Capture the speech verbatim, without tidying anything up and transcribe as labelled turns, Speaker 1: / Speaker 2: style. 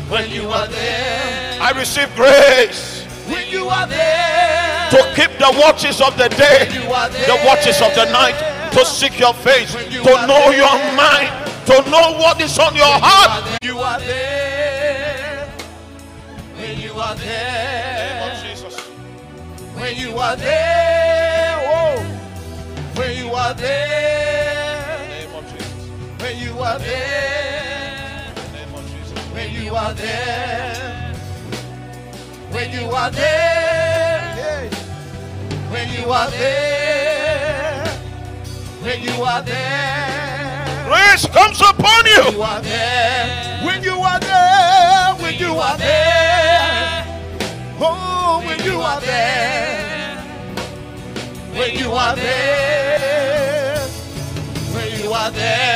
Speaker 1: when you are there.
Speaker 2: I receive grace
Speaker 1: When you are there.
Speaker 2: to keep the watches of the day,
Speaker 1: When you are there.
Speaker 2: the watches of the night, to seek your face,
Speaker 1: When you
Speaker 2: to
Speaker 1: are
Speaker 2: know
Speaker 1: there.
Speaker 2: your mind, to know what is on your heart.
Speaker 1: You are there. When you are there.
Speaker 2: Lord Jesus.
Speaker 1: When you are there. Whoa. When you are there.
Speaker 2: Name of Jesus.
Speaker 1: When you are there.
Speaker 2: Name of Jesus.
Speaker 1: When you are there. When you are there. When you are there. When you are there.
Speaker 2: Grace comes upon you.
Speaker 1: You are there. When you are there. When you are there. Oh, when you are there. When you are there. When you are there.